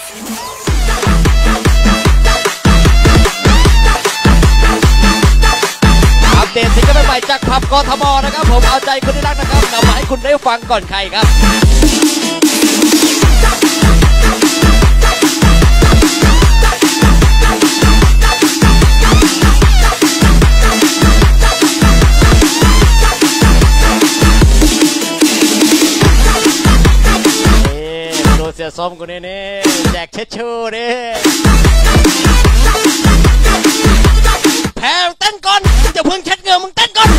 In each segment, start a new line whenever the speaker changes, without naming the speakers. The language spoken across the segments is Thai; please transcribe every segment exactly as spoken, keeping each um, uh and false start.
อัปเดตซิงเกิลใหม่จากผับกทมนะครับผมเอาใจคุณที่รักนะครับนำมาให้คุณได้ฟังก่อนใครครับดูเสียส้มกูนี่นี่แจกเช็ดชูนี่แพ้เต้นก่อนจะเพิ่งเช็ดเงือมึงเต้นก่อน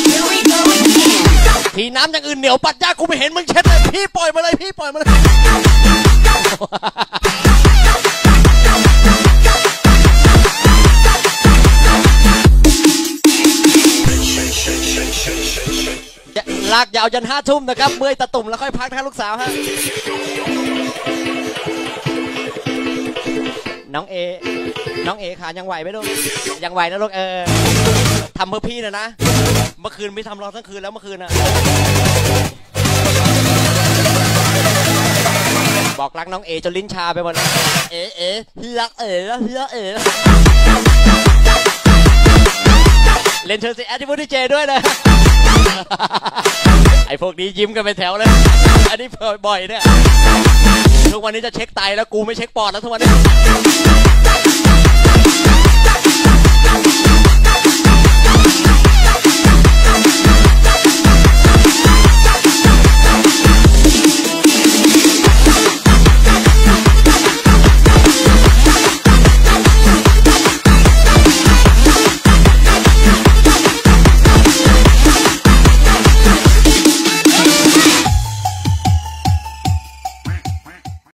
พี่น้ำอย่างอื่นเหนียวปัดยากกูไม่เห็นมึงเช็ดเลยพี่ปล่อยมาเลยพี่ปล่อยมาเลยลากยาวยันห้าทุ่มนะครับเมื่อยตะตุ่มแล้วค่อยพักนะลูกสาวฮะน้องเอน้องเอขายังไหวไหมลูกยังไหวนะลูกเออทำเพื่อพี่นะนะเมื่อคืนไม่ทำรอทั้งคืนแล้วเมื่อคืนนะบอกรักน้องเอจนลิ้นชาไปหมดเอเอรักเอแล้วรักเอเล่นเธอสิแอดดิบูดี้เจด้วยนะไอพวกนี้ยิ้มกันไปแถวเลยอันนี้บ่อยเนี่ยทุกวันนี้จะเช็คไตแล้วกูไม่เช็คปอดแล้วทุกวันนี้